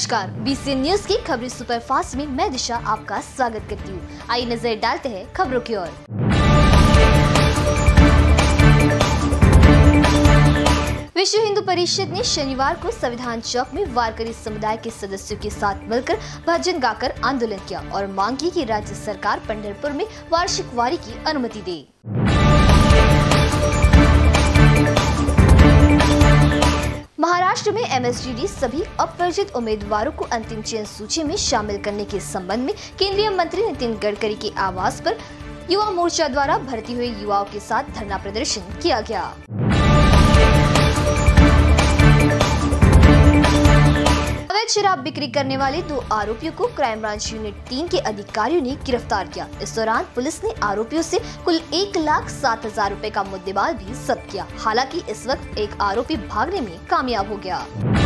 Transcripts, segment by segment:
नमस्कार, BCN news की खबरें सुपरफास्ट में मैं दिशा आपका स्वागत करती हूँ। आइए नजर डालते हैं खबरों की ओर। विश्व हिंदू परिषद ने शनिवार को संविधान चौक में वारकरी समुदाय के सदस्यों के साथ मिलकर भजन गाकर आंदोलन किया और मांग की कि राज्य सरकार पंढरपुर में वार्षिक वारी की अनुमति दे। महाराष्ट्र में एमएसडीडी सभी अपवर्जित उम्मीदवारों को अंतिम चयन सूची में शामिल करने के संबंध में केंद्रीय मंत्री नितिन गडकरी के आवास पर युवा मोर्चा द्वारा भर्ती हुए युवाओं के साथ धरना प्रदर्शन किया गया। अवैध शराब बिक्री करने वाले 2 आरोपियों को क्राइम ब्रांच यूनिट 3 के अधिकारियों ने गिरफ्तार किया। इस दौरान पुलिस ने आरोपियों से कुल 1,07,000 रुपए का मुद्देमाल भी जब्त किया। हालांकि इस वक्त एक आरोपी भागने में कामयाब हो गया।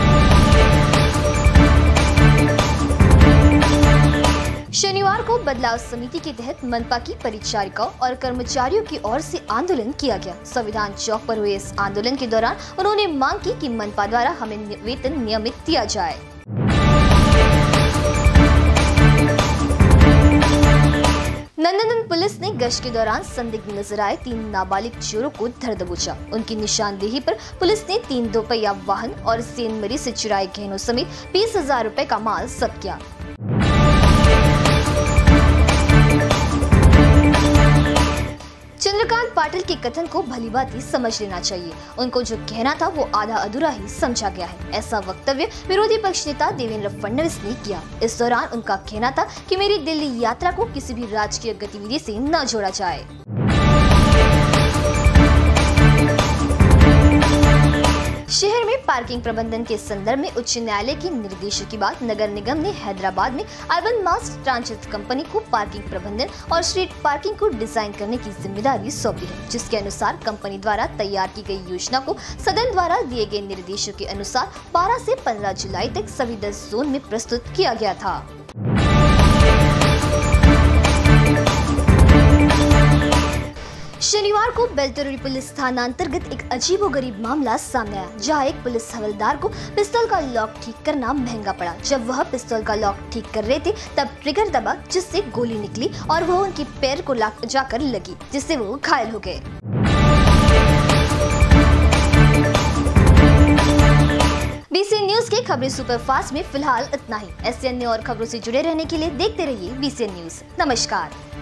शनिवार को बदलाव समिति के तहत मनपा की परिचारिकाओं और कर्मचारियों की ओर से आंदोलन किया गया। संविधान चौक पर हुए इस आंदोलन के दौरान उन्होंने मांग की कि मनपा द्वारा हमें वेतन नियमित दिया जाए। नंदनवन पुलिस ने गश्त के दौरान संदिग्ध नजर आए 3 नाबालिग चोरों को धर दबोचा। उनकी निशानदेही पर पुलिस ने 3 दोपहिया वाहन और सेन मरी से चुराए गहनों समेत 20,000 रुपए का माल जब्त किया। चंद्रकांत पाटिल के कथन को भलीभांति समझ लेना चाहिए। उनको जो कहना था वो आधा अधूरा ही समझा गया है। ऐसा वक्तव्य विरोधी पक्ष नेता देवेंद्र फडणवीस ने किया। इस दौरान उनका कहना था कि मेरी दिल्ली यात्रा को किसी भी राजकीय गतिविधि से न जोड़ा जाए। शहर में पार्किंग प्रबंधन के संदर्भ में उच्च न्यायालय के निर्देशों के बाद नगर निगम ने हैदराबाद में अर्बन मास ट्रांजिट कंपनी को पार्किंग प्रबंधन और स्ट्रीट पार्किंग को डिजाइन करने की जिम्मेदारी सौंपी है, जिसके अनुसार कंपनी द्वारा तैयार की गई योजना को सदन द्वारा दिए गए निर्देशों के अनुसार 12 से 15 जुलाई तक सभी 10 जोन में प्रस्तुत किया गया था। शनिवार को बेलतोरी पुलिस थाना अंतर्गत एक अजीबोगरीब मामला सामने आया, जहां एक पुलिस हवलदार को पिस्तौल का लॉक ठीक करना महंगा पड़ा। जब वह पिस्तौल का लॉक ठीक कर रहे थे तब ट्रिगर दबा, जिससे गोली निकली और वह उनके पैर को जाकर लगी, जिससे वो घायल हो गए। बीसीएन न्यूज के खबरें सुपरफास्ट में फिलहाल इतना ही। ऐसे अन्य और खबरों से जुड़े रहने के लिए देखते रहिए बीसीएन न्यूज। नमस्कार।